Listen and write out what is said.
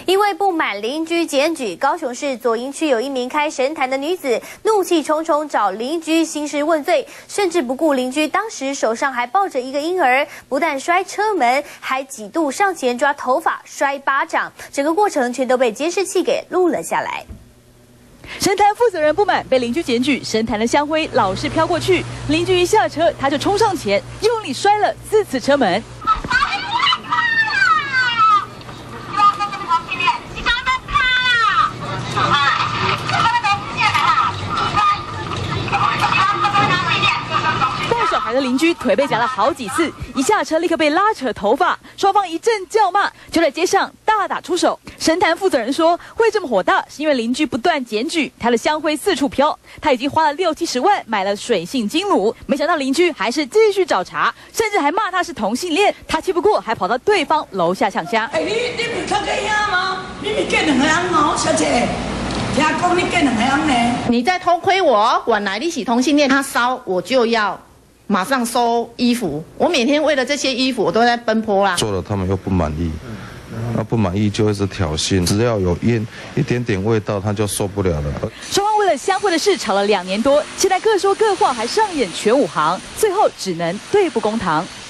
因为不满邻居检举，高雄市左营区有一名开神坛的女子，怒气冲冲找邻居兴师问罪，甚至不顾邻居当时手上还抱着一个婴儿，不但摔车门，还几度上前抓头发、摔巴掌，整个过程全都被监视器给录了下来。 神坛负责人不满被邻居检举，神坛的香灰老是飘过去，邻居一下车，他就冲上前，用力摔了4次车门。 带小孩的邻居腿被夹了好几次，一下车立刻被拉扯头发，双方一阵叫骂，就在街上大打出手。神坛负责人说，会这么火大，是因为邻居不断检举他的香灰四处飘，他已经花了60、70万买了水性金炉，没想到邻居还是继续找茬，甚至还骂他是同性恋。他气不过，还跑到对方楼下呛虾。 你不是看这样吗？你不见两个人哦，小姐。 听讲你见两个人呢？ 你在偷窥我，本来你是同性恋，他烧我就要马上收衣服。我每天为了这些衣服，我都在奔波啦。 做了他们又不满意，那不满意就一直挑衅，只要有一点点味道，他就受不了了。 双方为了香灰的事吵了2年多，现在各说各话，还上演全武行，最后只能对簿公堂。